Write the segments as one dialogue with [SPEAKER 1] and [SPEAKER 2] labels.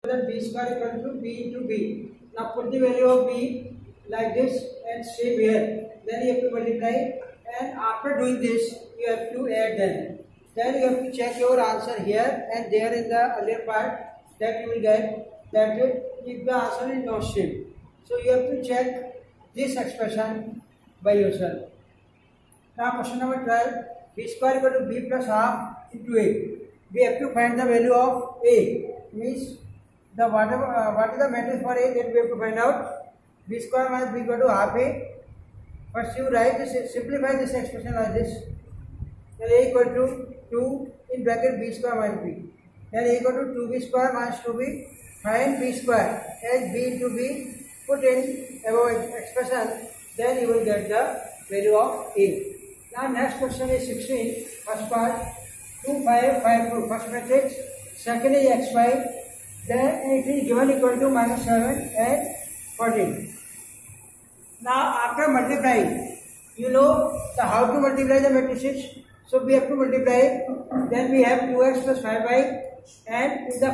[SPEAKER 1] Then b square equal to b into b. Now put the value of b like this and same here. Then you have to multiply, and after doing this you have to add them. Then you have to check your answer here and there in the earlier part, that you will get that if the answer is not same. So you have to check this expression by yourself. Now question number 12, b square equal to b plus half into a. We have to find the value of a, means the what is the matrix for a, that we have to find out. B square minus b equal to half a. First you write this, simplify this expression like this. Then a equal to 2 in bracket b square minus b. Then a equal to 2b square minus 2b. Find b square as b into b. Put in above expression. Then you will get the value of a. Now next question is 16. First part 2 5 5 2. First matrix. Second is xy. Then it is given equal to minus 7 and 14. Now after multiplying, you know how to multiply the matrices. So we have to multiply. Then we have 2x plus 5y, and in the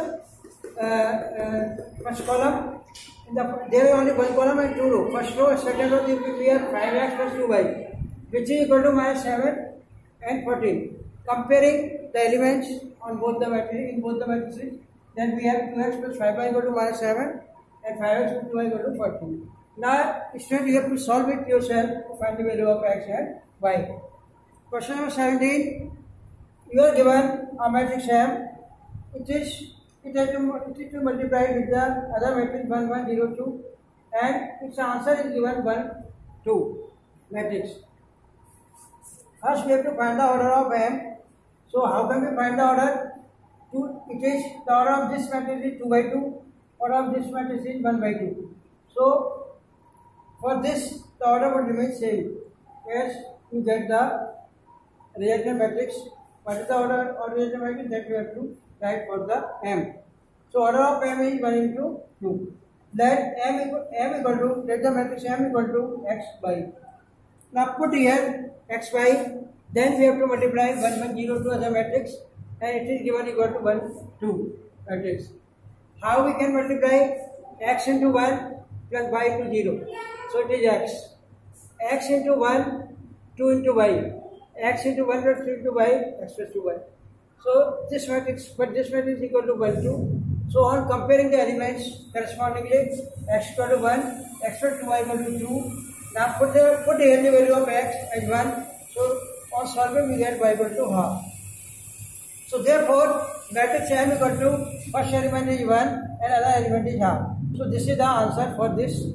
[SPEAKER 1] first column, there is only one column and two rows. First row, second row, we have 5x plus 2y, which is equal to minus 7 and 14. Comparing the elements on both the matrices, then we have 2x plus 5y equal to minus 7 and 5x plus 2y equal to 14. Now, student, you have to solve it yourself to find the value of x and y. Question number 17. You are given a matrix M. It is to multiply with the other matrix 1 1 0 2, and its answer is given 1 2 matrix. First, we have to find the order of M. So, how can we find the order? It is the order of this matrix is 2 by 2. Order of this matrix is 1 by 2. So, for this, the order will remain same as you get the reactant matrix. What is the order of reactant matrix that we have to write for the M? So order of M is 1 into 2. Let let the matrix M equal to x by. Now put here x by. Then we have to multiply 1 1 0 2 as a matrix, and it is given equal to 1 2 matrix. How we can multiply x into 1 plus y into 0? So it is x. X into 1, 2 into y. X into 1 plus 2 into y, x plus 2y. So this matrix is equal to 1 2. So on comparing the elements correspondingly, x equal to 1, x plus 2y equal to 2. Now put here the value of x as 1. So on solving we get y equal to half. So therefore matrix M equal to first element is 1 and other element is half. So this is the answer for this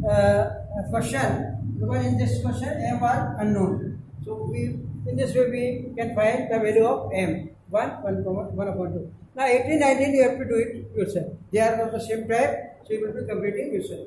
[SPEAKER 1] question, because in this question M was unknown. So in this way we can find the value of M 1 upon 2. Now 18 19 you have to do it yourself. They are of the same type, so you will be completing yourself.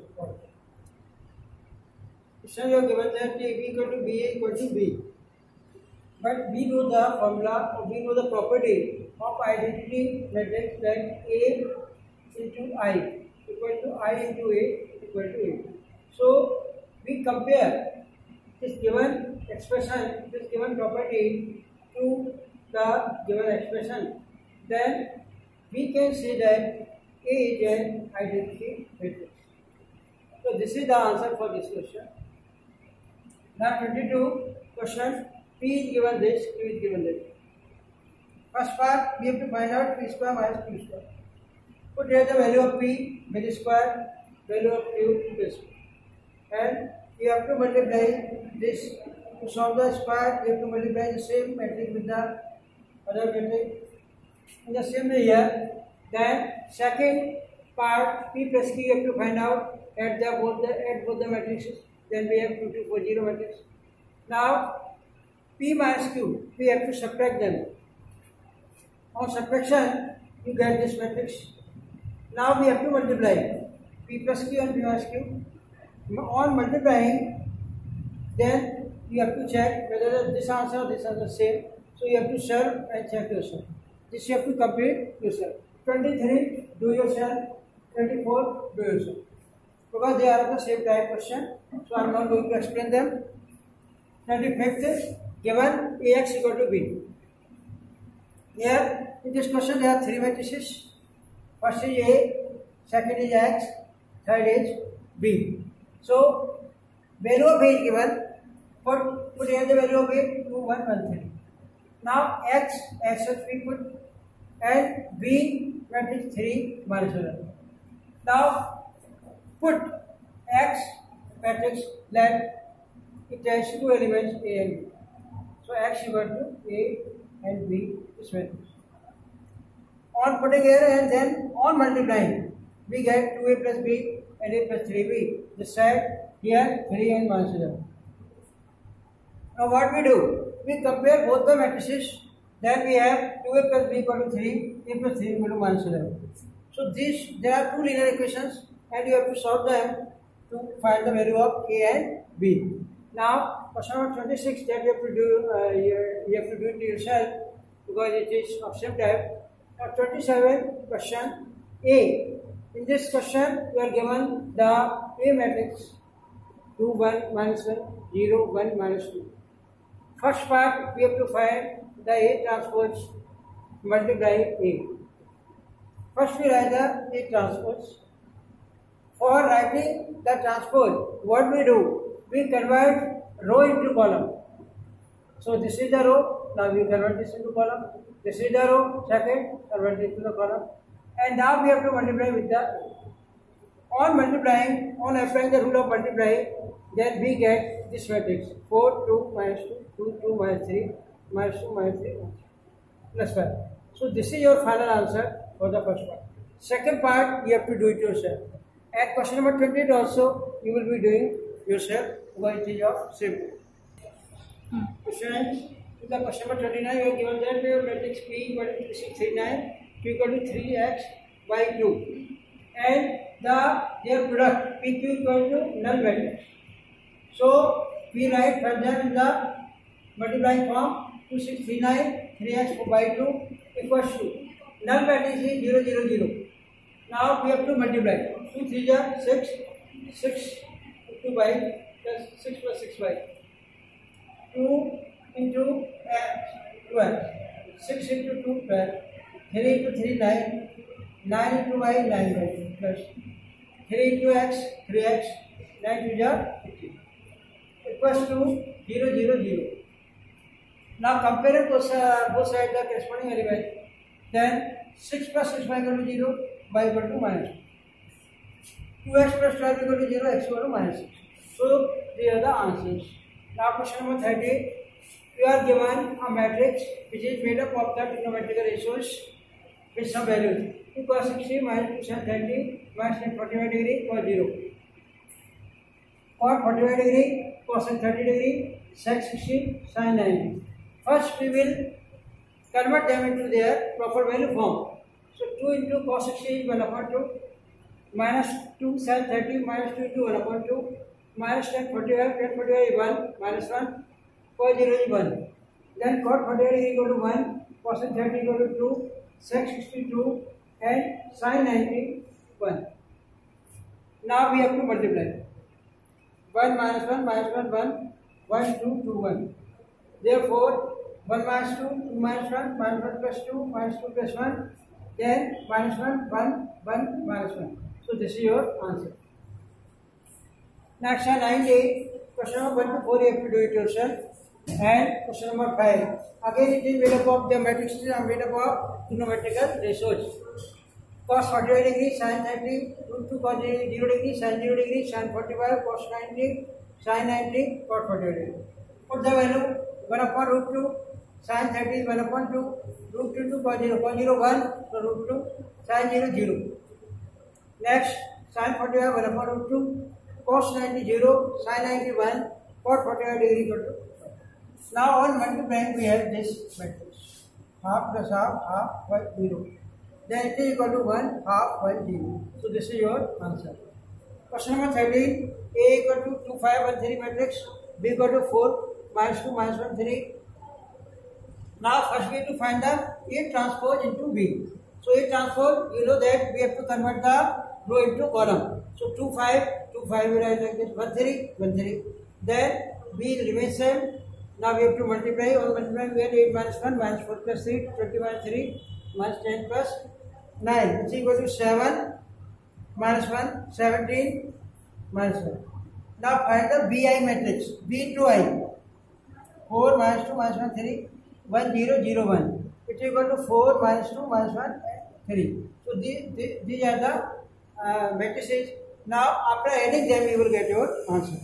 [SPEAKER 1] Question you are given that B equal to B, A equal to B. But we know the formula, or we know the property of identity matrix, that A into I equal to I into A equal to A. So we compare this given expression, this given property to the given expression. Then we can say that A is an identity matrix. So this is the answer for this question. Now 22 question. P is given this, Q is given this. First part, we have to find out P square minus Q square. Put here the value of P, base square, value of Q, base square. And we have to multiply this. To solve the square, we have to multiply the same matrix with the other matrix. In the same way here, then second part, P plus Q, you have to find out at both the matrices. Then we have 2 2 4 0 matrix. Now P minus Q, we have to subtract them. On subtraction, you get this matrix. Now we have to multiply P plus Q and P minus Q. On multiplying, then you have to check whether this answer or this answer same. So you have to solve and check yourself. This you have to complete yourself. 23, do yourself. 24, do yourself. Because they are the same type question, so I am not going to explain them. 25th is given Ax equal to B. Here in this question there are three matrices. First is A, second is X, third is B. So value of A is given. Put here the value of A 2, 1, 1, 3. Now X as we put, and B matrix 3 minus 1. Now put X matrix, let it has two elements A and B. So X equal to A and B is matrix. On putting here and then on multiplying, we get 2A plus B and A plus 3B. This side here 3 and minus 11. Now what we do? We compare both the matrices. Then we have 2A plus B equal to 3, A plus 3 equal to minus 11. So there are two linear equations and you have to solve them to find the value of A and B. Now question number 26 that you have to do, you have to do it yourself because it is of same type. 27 question A. In this question you are given the A matrix 2, 1, minus 1, 0, 1, minus 2. First part we have to find the A transpose multiply A. First we write the A transpose. For writing the transpose, what we do? We convert row into column. So this is the row, now we convert this into column. This is the row, second, convert it into the column. And now we have to multiply with the, on multiplying, on applying the rule of multiplying, then we get this matrix 4, 2, minus 2, 2, 2, minus 3, minus 2, minus 3, plus 5. So this is your final answer for the first part. Second part, you have to do it yourself. At question number 28 also, you will be doing yourself because it is of same. Question to the question number 29, you are given that your matrix P equal to 639, Q equal to 3x by 2. And their product PQ equal to null value. So we write further in the multiplying form 2639 3x by 2 equals to null value is 0, 0, 0. Now we have to multiply 2 3 are 6, 6 2 by plus 6 plus 6 by 2 into 12, 6 into 2 12, 3 into 3 9, 9 into y 9 by plus 3 into x 3x 9 to the 15 equals to 0, 0, 0. Now compare both sides the corresponding element. Then 6 plus 6 y equal to 0, y equal to minus 2. 2x plus 12 equal to 0, x equal to minus 6. So these are the answers. Now question number 30. You are given a matrix which is made up of the trigonometric ratios with some values. 2 cos 60 minus 2 sin 30 minus tan 45 degree cos 0. Cot 45 degree, cos 30 degree, sec 60, sin 90. First we will convert them into their proper value form. So 2 into cos 60 is 1 upon 2, minus 2 sin 30 minus 2 into 1 upon 2, minus tan 45, tan 45 is 1, minus 1, cos 0 is 1. Then cot 45 is equal to 1, cos 30 equal to 2, sec 62 and sin 90 1. Now we have to multiply. 1 minus 1 minus 1 1, 1 2 2 1. Therefore 1 minus 2, 2 minus 1, minus 1 plus 2, minus 2 plus 1, then minus 1, 1, 1, minus 1. So this is your answer. Next 9A, question number 1 to 4 you have to do it yourself. And question number 5. Again it is made up of the matrices are made up of trigonometrical ratios. Cos 45 degree, sin 30, root 2 cos 0 degree, sin 0 degree, sin 45, cos 90, sin 90, cos 45 degree. Put the value 1 upon root 2, sin 30 1 upon 2, root 2 to cos 0, cos 0 1, so root 2, sin 0 0. Next, sin 45 1 upon root 2, cos 90 0, sin 90 1, cos 45 degree equal to 1. Now on multiplying we have this matrix. Half plus half, half by 0. Then it is equal to 1 half by 0. So this is your answer. Question number 13. A equal to 2 5 1 3 matrix. B equal to 4 minus 2 minus 1 3. Now first we have to find the A transpose into B. So A transpose, you know that we have to convert the row into column. So 2 5 2 5 we write like this 1 3 1 3. Then B remains same. Now we have to multiply. On multiply we have 8 minus 1 minus 4 plus 3 20 minus 3 minus 10 plus 9, which is equal to 7 minus 1, 17 minus 1. Now find the BI matrix. B to I. 4 minus 2 minus 1, 3, 1, 0, 0, 1. It is equal to 4 minus 2 minus 1, 3. So these are the matrices. Now after adding them, you will get your answer.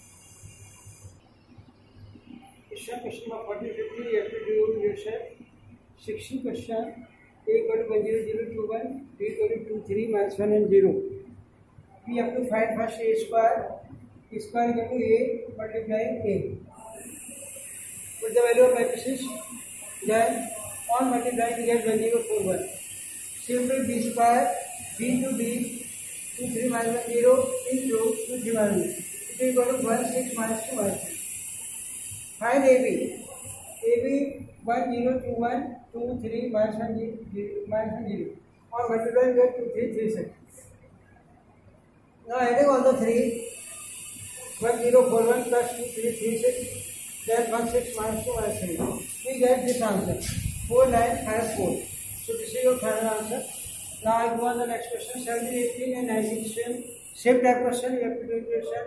[SPEAKER 1] Question number 40, 50, you have to do yourself. 16 question. A equal to 1, 0, 0, 2, 1. B equal to 2, 3 minus 1 and 0. We have to find first A square. A square equal to A multiplying A. Put the value of matrices. Then on multiplying we get 1, 0, 4, 1. Simple B square. B to B. 2, 3 minus 1, 0 into 2, 3 minus 1. It is equal to 1, 6 minus 2 minus 3. Find AB. AB 1, 0, 2, 1, 2, 3 minus 1, 0, minus 1, 0. On multiplying we get 2, 3, 3, 6. Now adding all the 3. 1, 0, 4, 1 plus 2, 3, 3, 6. Then 1, 6 minus 2 minus 3. We get this answer. 4, 9, 5, 4. So this is your final answer. Now I go on the next question. 17, 18 and 19. Same type question. You have to do it yourself.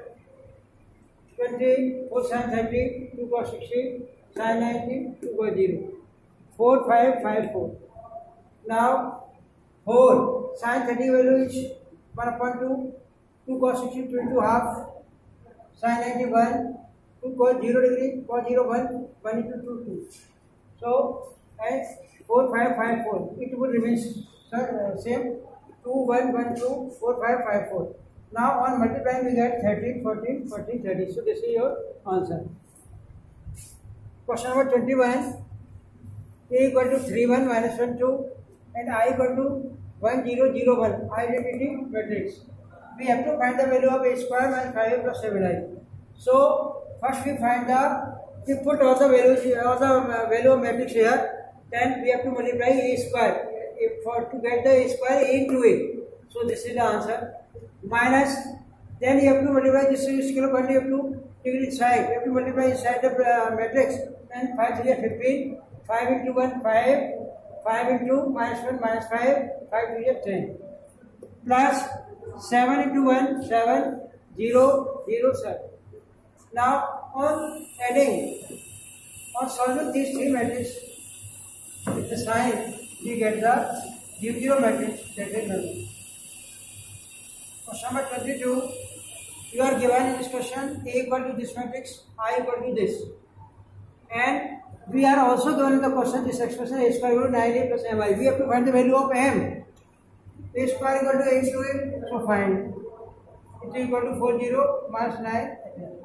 [SPEAKER 1] 20, 4 sin 30, 2 cos 60, sin 90, 2 cos 0. 4, 5, 5, 4. Now 4 sin 30 value is 1 upon 2, 2 cos 60, 2 into half, sin 90 1, 2 cos 0 degree, cos 0 1, 1 into 2 2. So as 4, 5, 5, 4. It will remain same. 2, 1, 1, 2, 4, 5, 5, 4. Now on multiplying we get 13, 14, 14, 30. So this is your answer. Question number 21. A equal to 3, 1 minus 1, 2 and I equal to 1, 0, 0, 1. Identity matrix. We have to find the value of A square minus 5 plus 7i. So first we find we put all the values, all the value of matrix here. Then we have to multiply A square. To get the A square into A. So this is the answer. Minus, then you have to multiply this scalar quantity, you have to take it inside. You have to multiply inside the matrix. And 5 3 are 15. 5 into 1, 5. 5 into minus 1, minus 5. 5 3 are 10. Plus 7 into 1, 7. 0, 0, 7. Now on adding, on solving these three matrices with the sign, we get the U0 matrix, that is number. Question number 22. You are given in this question A equal to this matrix, I equal to this. And we are also given in the question this expression A square equal to 9A plus mi. We have to find the value of m. A square equal to A into A, so find. It is equal to 40 minus 9.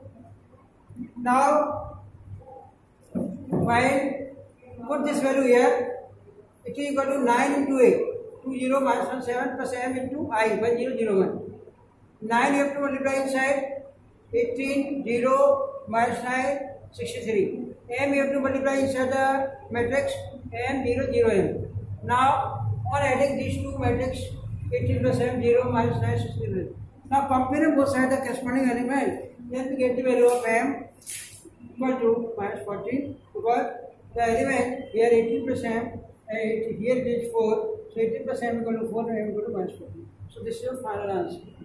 [SPEAKER 1] Now find, put this value here. It is equal to 9 into A. 2 0 minus 1 7 plus m into I 1 0 0 1. 9 you have to multiply inside. 18 0 minus 9 63. M you have to multiply inside the matrix. M 0 0 m. Now on adding these two matrix 18 plus m 0 minus 9 63. Now comparing both sides the corresponding element. Then we get the value of m equal to minus 14 because the element here 18 plus m and here it is 4. So 18 plus m equal to 4 and m equal to minus 14. So this is your final answer.